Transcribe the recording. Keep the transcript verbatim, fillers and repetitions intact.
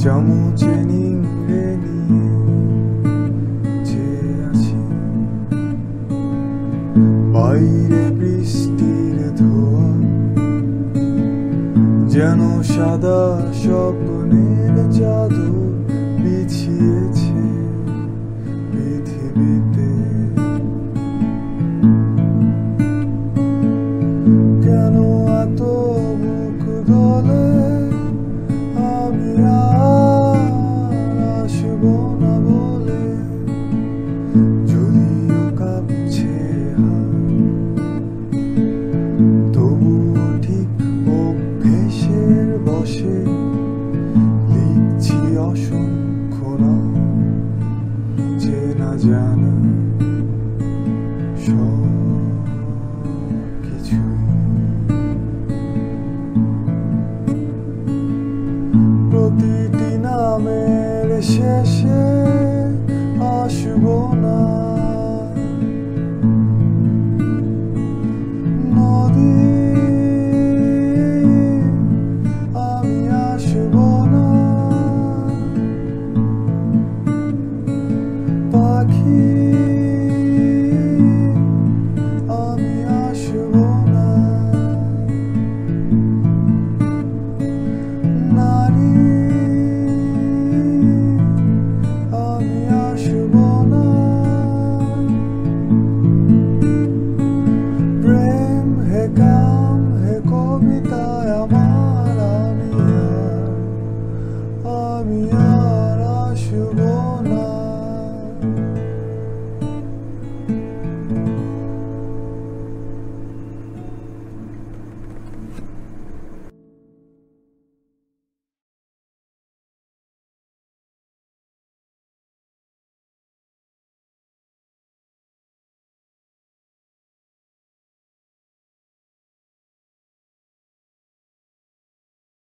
চামচে নিংড়ে নিয়ে চেয়ে আছি বাইরে বৃষ্টির ধোয়া যেন সাদা স্বপ্নের চাদর বিছিয়েছে পৃথিবীতে। কেন এত মুখ দলে আমি আর আসবো না বলে, যদিও কাঁপছে হাত তবুও ঠিক অভ্যেসের বসে লিখছি অসংখ্য নাম, চেনা জানা সব কিছু। প্রতিটি নামের শেষে আসবো না